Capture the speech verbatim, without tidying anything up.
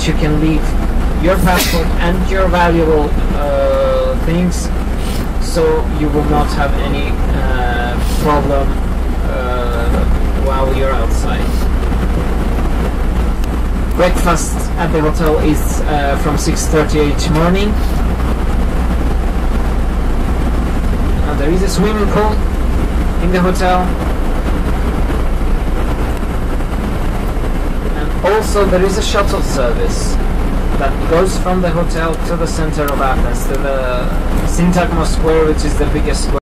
you can leave your passport and your valuable uh, things, so you will not have any uh, problem uh, while you're outside. Breakfast at the hotel is uh, from six thirty each morning. And there is a swimming pool in the hotel. And also there is a shuttle service that goes from the hotel to the center of Athens, to the Syntagma Square, which is the biggest square